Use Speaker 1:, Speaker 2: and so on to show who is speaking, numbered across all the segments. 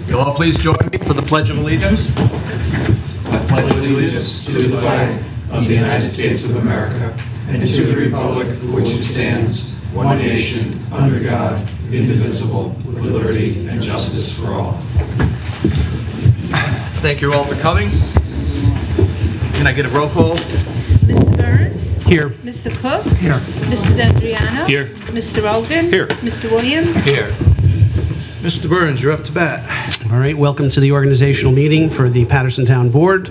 Speaker 1: You'll all please join me for the Pledge of Allegiance.
Speaker 2: I pledge allegiance to the flag of the United States of America and to the republic for which it stands, one nation, under God, indivisible, with liberty and justice for all.
Speaker 1: Thank you all for coming. Can I get a roll call?
Speaker 3: Mr. Burns?
Speaker 1: Here.
Speaker 3: Mr. Cook?
Speaker 1: Here.
Speaker 3: Mr. D'Adriano?
Speaker 1: Here.
Speaker 3: Mr. Rogan?
Speaker 1: Here.
Speaker 3: Mr. Williams?
Speaker 1: Here. Mr. Burns, you're up to bat.
Speaker 4: All right, welcome to the organizational meeting for the Patterson Town Board.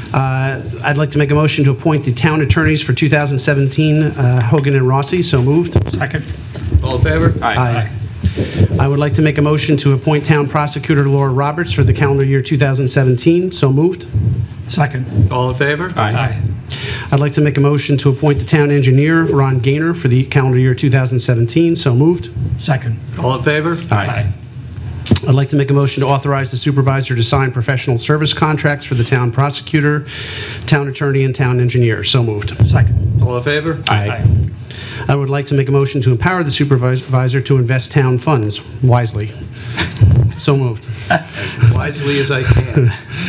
Speaker 4: I'd like to make a motion to appoint the town attorneys for 2017, Hogan and Rossi. So moved.
Speaker 1: Second. All in favor?
Speaker 4: Aye. I would like to make a motion to appoint town prosecutor Laura Roberts for the calendar year 2017. So moved.
Speaker 1: Second. All in favor?
Speaker 4: Aye. I'd like to make a motion to appoint the town engineer Ron Gaynor for the calendar year 2017. So moved.
Speaker 1: Second. All in favor?
Speaker 4: Aye. I'd like to make a motion to authorize the supervisor to sign professional service contracts for the town prosecutor, town attorney, and town engineer. So moved.
Speaker 1: Second. All in favor?
Speaker 4: Aye. I would like to make a motion to empower the supervisor to invest town funds wisely. So moved.
Speaker 1: As wisely as I can.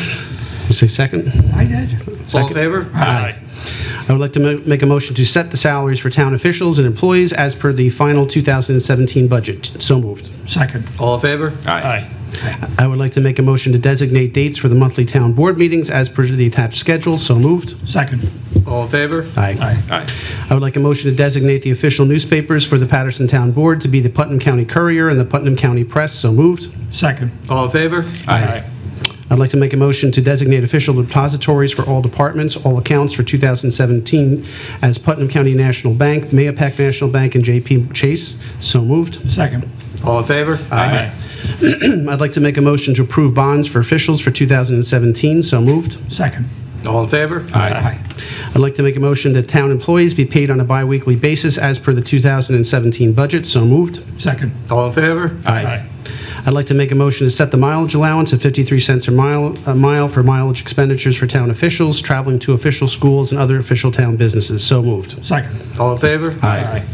Speaker 4: Say second.
Speaker 1: I did. All in favor?
Speaker 4: Aye. I would like to make a motion to set the salaries for town officials and employees as per the final 2017 budget. So moved.
Speaker 1: Second. All in favor?
Speaker 4: Aye. I would like to make a motion to designate dates for the monthly town board meetings as per the attached schedule. So moved.
Speaker 1: Second. All in favor?
Speaker 4: Aye. I would like a motion to designate the official newspapers for the Patterson Town Board to be the Putnam County Courier and the Putnam County Press. So moved.
Speaker 1: Second. All in favor?
Speaker 4: Aye. I'd like to make a motion to designate official depositories for all departments, all accounts for 2017 as Putnam County National Bank, Mahopac National Bank, and J.P. Chase. So moved.
Speaker 1: Second. All in favor?
Speaker 4: Aye. I'd like to make a motion to approve bonds for officials for 2017. So moved.
Speaker 1: Second. All in favor?
Speaker 4: Aye. I'd like to make a motion that town employees be paid on a biweekly basis as per the 2017 budget. So moved.
Speaker 1: Second. All in favor?
Speaker 4: Aye. I'd like to make a motion to set the mileage allowance at 53 cents a mile for mileage expenditures for town officials, traveling to official schools, and other official town businesses. So moved.
Speaker 1: Second. All in favor?
Speaker 4: Aye.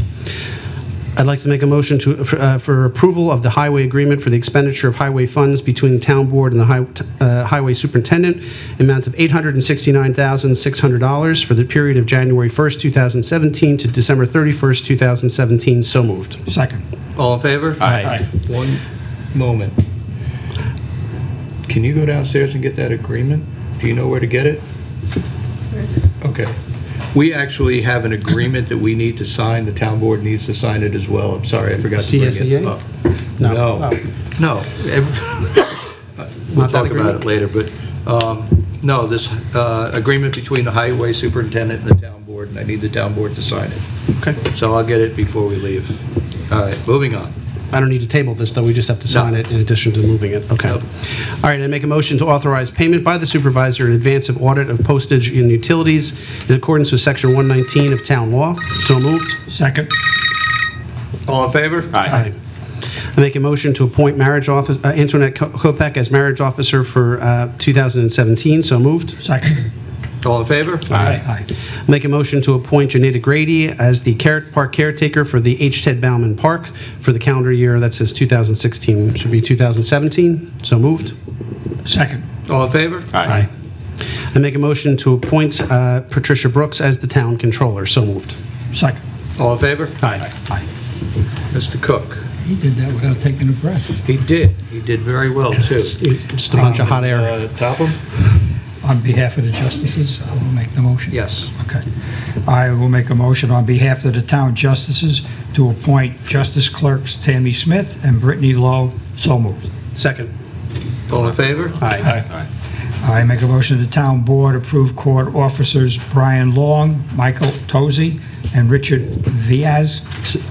Speaker 4: I'd like to make a motion for approval of the highway agreement for the expenditure of highway funds between the town board and the highway superintendent, amount of $869,600 for the period of January 1st, 2017 to December 31st, 2017. So moved.
Speaker 1: Second. All in favor?
Speaker 4: Aye.
Speaker 5: One moment. Can you go downstairs and get that agreement? Do you know where to get it? Okay. We actually have an agreement that we need to sign. The town board needs to sign it as well. I'm sorry, I forgot to bring it up.
Speaker 4: No.
Speaker 5: No. We'll talk about it later, but no, this agreement between the highway superintendent and the town board, and I need the town board to sign it.
Speaker 4: Okay.
Speaker 5: So I'll get it before we leave. All right, moving on.
Speaker 4: I don't need to table this, though. We just have to sign it in addition to moving it. Okay.
Speaker 5: Nope.
Speaker 4: All right, I make a motion to authorize payment by the supervisor in advance of audit of postage and utilities in accordance with Section 119 of Town Law. So moved.
Speaker 1: Second. All in favor?
Speaker 4: Aye. I make a motion to appoint Antoinette Kopek as marriage officer for 2017. So moved.
Speaker 1: Second. All in favor?
Speaker 4: Aye. Make a motion to appoint Janita Grady as the park caretaker for the H. Ted Bauman Park for the calendar year that says 2016. Should be 2017. So moved.
Speaker 1: Second. All in favor?
Speaker 4: Aye. I make a motion to appoint Patricia Brooks as the town controller. So moved.
Speaker 1: Second. All in favor?
Speaker 4: Aye.
Speaker 5: Mr. Cook.
Speaker 6: He did that without taking a breath.
Speaker 5: He did. He did very well, too.
Speaker 4: Just a bunch of hot air.
Speaker 5: Topham?
Speaker 6: On behalf of the justices, I will make the motion.
Speaker 5: Yes.
Speaker 6: Okay. I will make a motion on behalf of the town justices to appoint Justice Clerks Tammy Smith and Brittany Lowe. So moved.
Speaker 4: Second.
Speaker 5: All in favor?
Speaker 4: Aye.
Speaker 6: I make a motion the town board approve court officers Brian Long, Michael Tozy, and Richard Viaz.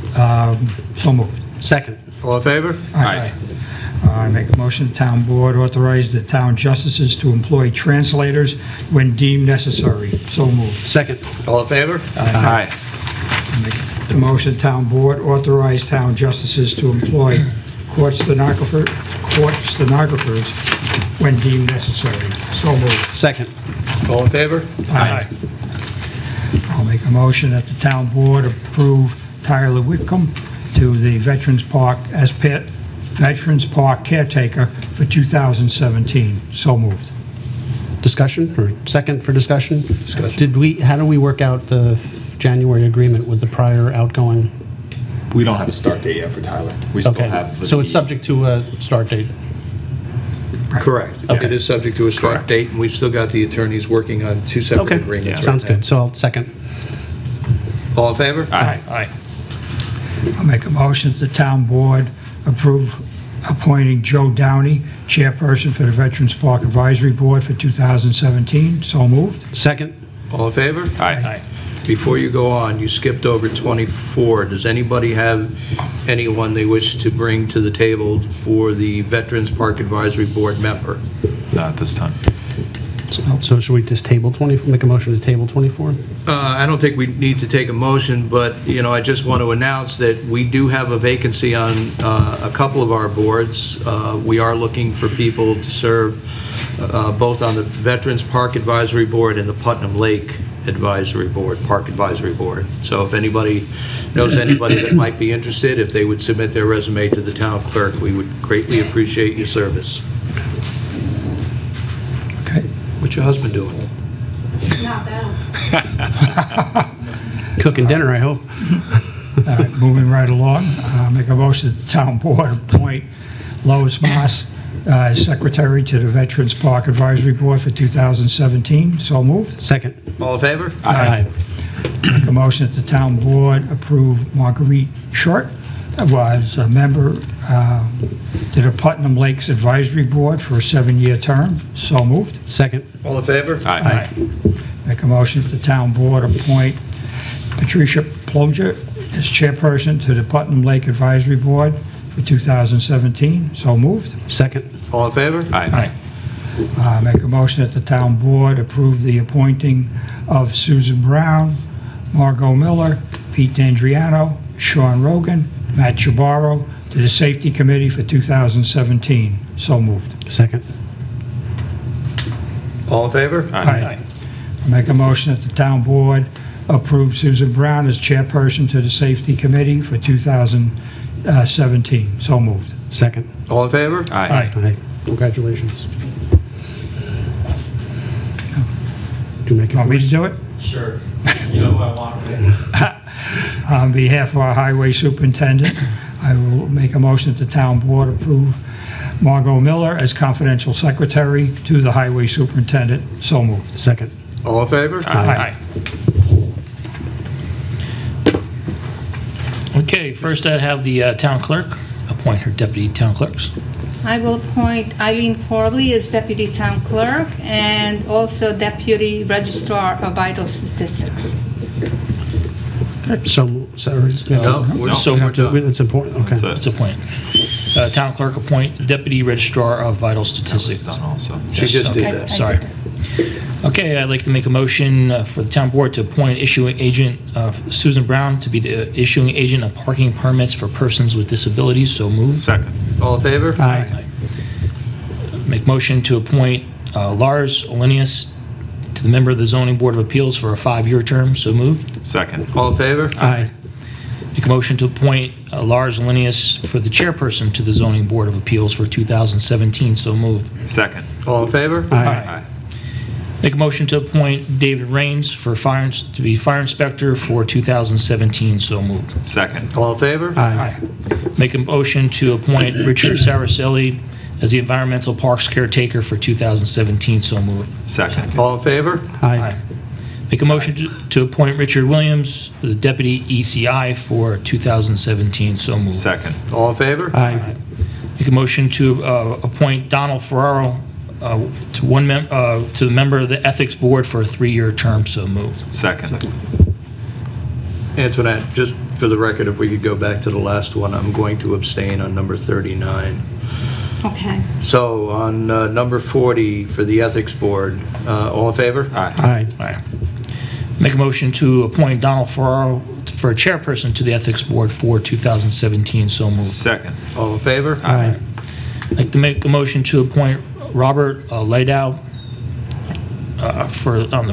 Speaker 6: So moved.
Speaker 4: Second.
Speaker 5: All in favor?
Speaker 6: Aye. I make a motion the town board authorize the town justices to employ translators when deemed necessary. So moved.
Speaker 4: Second.
Speaker 5: All in favor?
Speaker 4: Aye.
Speaker 6: I make the motion the town board authorize town justices to employ court stenographers when deemed necessary. So moved.
Speaker 4: Second.
Speaker 5: All in favor?
Speaker 4: Aye.
Speaker 6: I'll make a motion that the town board approve Tyler Whitcomb to the Veterans Park as pet Veterans Park caretaker for 2017. So moved.
Speaker 4: Discussion, or second for discussion?
Speaker 5: Discussion.
Speaker 4: How do we work out the January agreement with the prior outgoing?
Speaker 1: We don't have a start date yet for Tyler. We still have.
Speaker 4: Okay, so it's subject to a start date?
Speaker 5: Correct.
Speaker 4: Okay.
Speaker 5: It is subject to a start
Speaker 1: Correct.
Speaker 5: date, and we've still got the attorneys working on 2 separate
Speaker 4: Okay,
Speaker 5: agreements. right
Speaker 4: sounds
Speaker 5: now.
Speaker 4: good. So I'll second.
Speaker 5: All in favor?
Speaker 1: Aye.
Speaker 6: I'll make a motion that the town board approve appointing Joe Downey, chairperson for the Veterans Park Advisory Board for 2017. So moved.
Speaker 4: Second?
Speaker 5: All in favor?
Speaker 1: Aye.
Speaker 5: Before you go on, you skipped over 24. Does anybody have anyone they wish to bring to the table for the Veterans Park Advisory Board member?
Speaker 1: Not at this time.
Speaker 4: So should we just table 24, make a motion to table 24?
Speaker 5: I don't think we need to take a motion, but, I just want to announce that we do have a vacancy on a couple of our boards. We are looking for people to serve both on the Veterans Park Advisory Board and the Putnam Lake Advisory Board, Park Advisory Board. So if anybody knows anybody that might be interested, if they would submit their resume to the town clerk, we would greatly appreciate your service.
Speaker 6: Okay.
Speaker 5: What's your husband doing?
Speaker 4: Cooking dinner, I hope.
Speaker 6: All right, moving right along. Make a motion that the town board appoint Lois Moss as secretary to the Veterans Park Advisory Board for 2017. So moved.
Speaker 4: Second?
Speaker 5: All in favor?
Speaker 4: Aye.
Speaker 6: Make a motion that the town board approve Marguerite Short as a member to the Putnam Lakes Advisory Board for a 7-year term. So moved.
Speaker 4: Second?
Speaker 5: All in favor?
Speaker 1: Aye.
Speaker 6: Make a motion that the town board appoint Patricia Ploger as chairperson to the Putnam Lake Advisory Board for 2017. So moved.
Speaker 4: Second?
Speaker 5: All in favor?
Speaker 1: Aye.
Speaker 6: Make a motion that the town board approve the appointing of Susan Brown, Margot Miller, Pete D'Andriano, Sean Rogan, Matt Chabaro to the Safety Committee for 2017. So moved.
Speaker 4: Second?
Speaker 5: All in favor?
Speaker 6: Aye. Make a motion that the town board approve Susan Brown as chairperson to the Safety Committee for 2017. So moved.
Speaker 4: Second?
Speaker 5: All in favor?
Speaker 1: Aye.
Speaker 4: Aye. Congratulations. Do you make it
Speaker 6: Want me to
Speaker 4: first?
Speaker 6: do it?
Speaker 7: Sure. You know who I want to
Speaker 6: On behalf of our highway superintendent, I will make a motion that the town board approve Margot Miller as confidential secretary to the highway superintendent. So moved.
Speaker 4: Second?
Speaker 5: All in favor?
Speaker 6: Aye.
Speaker 7: Okay, first I have the town clerk appoint her deputy town clerks.
Speaker 3: I will appoint Eileen Corley as deputy town clerk and also deputy registrar of vital statistics.
Speaker 4: So, sorry.
Speaker 5: No, we're
Speaker 7: So
Speaker 5: we're
Speaker 7: we're
Speaker 5: done.
Speaker 4: That's important, okay.
Speaker 1: That's
Speaker 7: Let's appoint. Town clerk appoint deputy registrar of vital statistics.
Speaker 1: Done also.
Speaker 5: She just did
Speaker 3: Okay,
Speaker 5: that.
Speaker 3: I
Speaker 7: Sorry.
Speaker 3: did that.
Speaker 7: Okay, I'd like to make a motion for the town board to appoint issuing agent Susan Brown to be the issuing agent of parking permits for persons with disabilities. So moved.
Speaker 1: Second.
Speaker 5: All in favor?
Speaker 4: Aye.
Speaker 7: Make motion to appoint Lars Olenius to the member of the Zoning Board of Appeals for a 5-year term. So moved.
Speaker 1: Second.
Speaker 5: All in favor?
Speaker 4: Aye.
Speaker 7: Make a motion to appoint Lars Olenius for the chairperson to the Zoning Board of Appeals for 2017. So moved.
Speaker 1: Second.
Speaker 5: All in favor?
Speaker 4: Aye.
Speaker 7: Make a motion to appoint David Rains for to be fire inspector for 2017. So moved.
Speaker 1: Second.
Speaker 5: All in favor?
Speaker 4: Aye.
Speaker 7: Make a motion to appoint Richard Saracelli as the environmental parks caretaker for 2017. So moved.
Speaker 1: Second.
Speaker 5: All in favor?
Speaker 4: Aye.
Speaker 7: Make a motion to appoint Richard Williams, the deputy ECI for 2017. So moved.
Speaker 1: Second.
Speaker 5: All in favor?
Speaker 4: Aye.
Speaker 7: Make a motion to appoint Donald Ferraro to the member of the Ethics Board for a 3-year term. So moved.
Speaker 1: Second.
Speaker 5: Antoinette, just for the record, if we could go back to the last one, I'm going to abstain on number 39.
Speaker 3: Okay.
Speaker 5: So on number 40 for the Ethics Board, all in favor?
Speaker 1: Aye.
Speaker 4: Aye.
Speaker 7: All right. Make a motion to appoint Donald Ferraro for a chairperson to the Ethics Board for 2017. So moved.
Speaker 1: Second.
Speaker 5: All in favor?
Speaker 4: Aye.
Speaker 7: I'd like to make a motion to appoint Robert Ladow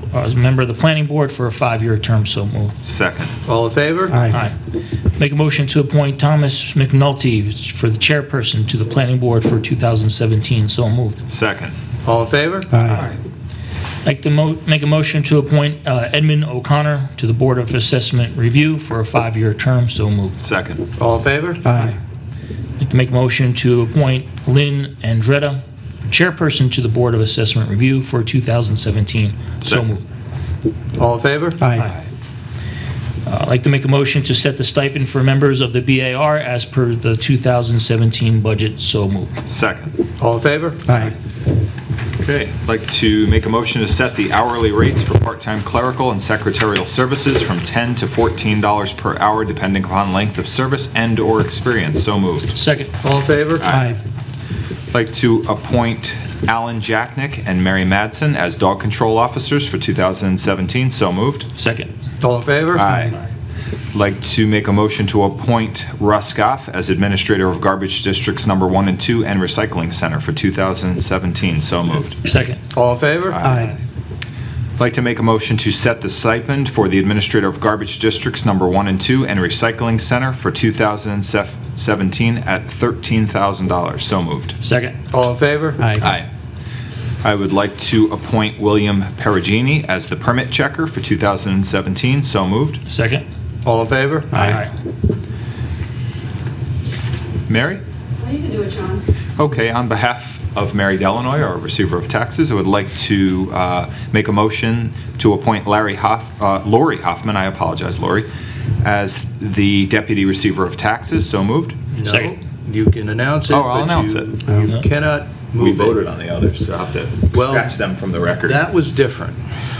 Speaker 7: as a member of the planning board for a 5-year term. So moved.
Speaker 1: Second.
Speaker 5: All in favor?
Speaker 7: Aye. Make a motion to appoint Thomas McNulty for the chairperson to the planning board for 2017. So moved.
Speaker 1: Second.
Speaker 5: All in favor?
Speaker 4: Aye.
Speaker 7: Like to make a motion to appoint Edmund O'Connor to the Board of Assessment Review for a 5-year term. So moved.
Speaker 1: Second.
Speaker 5: All in favor?
Speaker 4: Aye.
Speaker 7: Like to make a motion to appoint Lynn Andretta, chairperson to the Board of Assessment Review for 2017. So
Speaker 1: Second.
Speaker 7: moved.
Speaker 5: All in favor?
Speaker 4: Aye.
Speaker 7: I'd like to make a motion to set the stipend for members of the BAR as per the 2017 budget. So moved.
Speaker 1: Second.
Speaker 5: All in favor?
Speaker 4: Aye.
Speaker 1: Okay, I'd like to make a motion to set the hourly rates for part-time clerical and secretarial services from $10 to $14 per hour, depending upon length of service and/or experience. So moved.
Speaker 7: Second.
Speaker 5: All in favor?
Speaker 4: Aye.
Speaker 1: I'd like to appoint Alan Jacknick and Mary Madsen as dog control officers for 2017. So moved.
Speaker 7: Second.
Speaker 5: All in favor?
Speaker 1: Aye. I'd like to make a motion to appoint Russ Goff as administrator of garbage districts number 1 and 2 and recycling center for 2017. So moved.
Speaker 7: Second.
Speaker 5: All in favor?
Speaker 4: Aye.
Speaker 1: I'd like to make a motion to set the stipend for the administrator of garbage districts number 1 and 2 and recycling center for 2017 at $13,000. So moved.
Speaker 7: Second.
Speaker 5: All in favor?
Speaker 4: Aye.
Speaker 1: I would like to appoint William Perugini as the permit checker for 2017. So moved.
Speaker 7: Second.
Speaker 5: All in favor?
Speaker 7: Aye.
Speaker 1: Mary?
Speaker 8: Well, you can do it, John.
Speaker 1: Okay, on behalf of Mary Delanoy, our receiver of taxes, I would like to make a motion to appoint Lori Hoffman, I apologize, Lori, as the deputy receiver of taxes. So moved.
Speaker 5: No.
Speaker 7: Second.
Speaker 5: You can announce it.
Speaker 1: Oh, I'll
Speaker 5: but
Speaker 1: announce
Speaker 5: you-
Speaker 1: it.
Speaker 5: You
Speaker 7: No.
Speaker 5: cannot move
Speaker 1: We
Speaker 5: it.
Speaker 1: voted on the others, so I'll have to
Speaker 5: Well,
Speaker 1: scratch them from the record.
Speaker 5: That was different,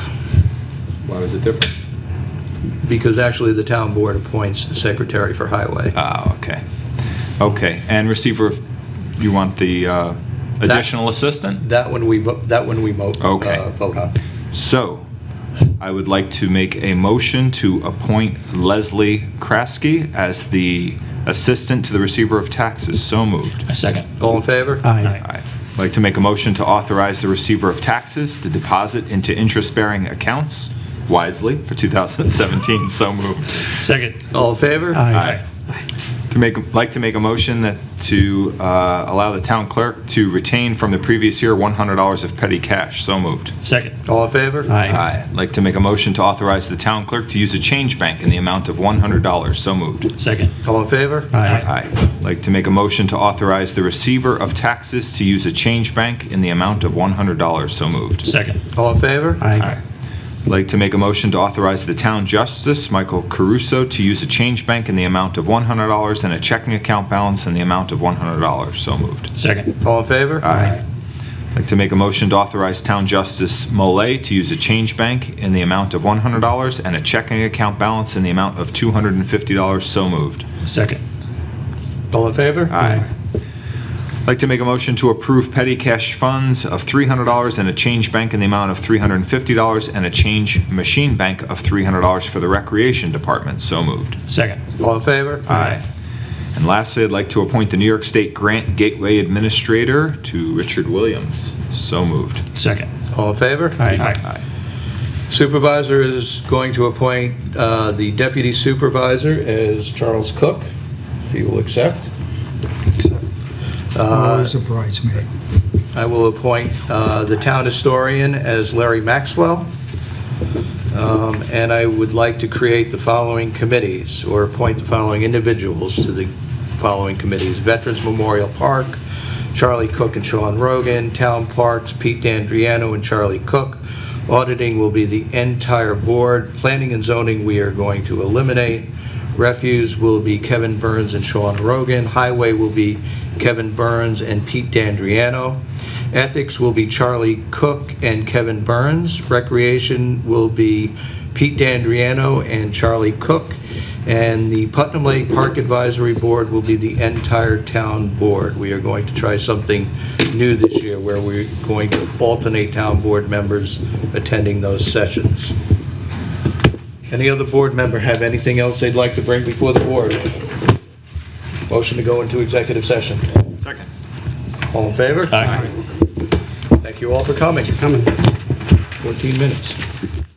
Speaker 1: Why was it different?
Speaker 5: because actually the town board appoints the secretary for highway.
Speaker 1: Oh, okay. Okay, and receiver, you want the additional assistant?
Speaker 5: That one we vote
Speaker 1: Okay.
Speaker 5: vote on.
Speaker 1: So, I would like to make a motion to appoint Leslie Kraske as the assistant to the receiver of taxes. So moved.
Speaker 7: A second.
Speaker 5: All in favor?
Speaker 4: Aye.
Speaker 1: I'd like to make a motion to authorize the receiver of taxes to deposit into interest-bearing accounts wisely for 2017. So moved.
Speaker 7: Second.
Speaker 5: All in favor?
Speaker 4: Aye.
Speaker 1: Like to make a motion that to allow the town clerk to retain from the previous year $100 of petty cash. So moved.
Speaker 7: Second.
Speaker 5: All in favor?
Speaker 4: Aye.
Speaker 1: I'd like to make a motion to authorize the town clerk to use a change bank in the amount of $100. So moved.
Speaker 7: Second.
Speaker 5: All in favor?
Speaker 4: Aye.
Speaker 1: I'd like to make a motion to authorize the receiver of taxes to use a change bank in the amount of $100. So moved.
Speaker 7: Second.
Speaker 5: All in favor?
Speaker 4: Aye.
Speaker 1: I'd like to make a motion to authorize the town justice, Michael Caruso, to use a change bank in the amount of $100 and a checking account balance in the amount of $100. So moved.
Speaker 7: Second.
Speaker 5: All in favor?
Speaker 1: I'd like to make a motion to authorize town justice Molay to use a change bank in the amount of $100 and a checking account balance in the amount of $250. So moved.
Speaker 7: Second.
Speaker 5: All in favor?
Speaker 1: Aye. I'd like to make a motion to approve petty cash funds of $300 and a change bank in the amount of $350 and a change machine bank of $300 for the recreation department. So moved.
Speaker 7: Second.
Speaker 5: All in favor?
Speaker 1: Aye. And lastly, I'd like to appoint the New York State Grant Gateway Administrator to Richard Williams. So moved.
Speaker 7: Second.
Speaker 5: All in favor?
Speaker 7: Aye.
Speaker 5: Supervisor is going to appoint the deputy supervisor as Charles Cook, if he will accept.
Speaker 6: Always a bridesmaid.
Speaker 5: I will appoint the town historian as Larry Maxwell. And I would like to create the following committees, or appoint the following individuals to the following committees. Veterans Memorial Park, Charlie Cook and Sean Rogan. Town Parks, Pete D'Andriano and Charlie Cook. Auditing will be the entire board. Planning and zoning we are going to eliminate. Refuse will be Kevin Burns and Sean Rogan. Highway will be Kevin Burns and Pete D'Andriano. Ethics will be Charlie Cook and Kevin Burns. Recreation will be Pete D'Andriano and Charlie Cook. And the Putnam Lake Park Advisory Board will be the entire town board. We are going to try something new this year where we're going to alternate town board members attending those sessions. Any other board member have anything else they'd like to bring before the board? Motion to go into executive session.
Speaker 1: Second.
Speaker 5: All in favor?
Speaker 7: Aye.
Speaker 5: Thank you all for coming. 14 minutes.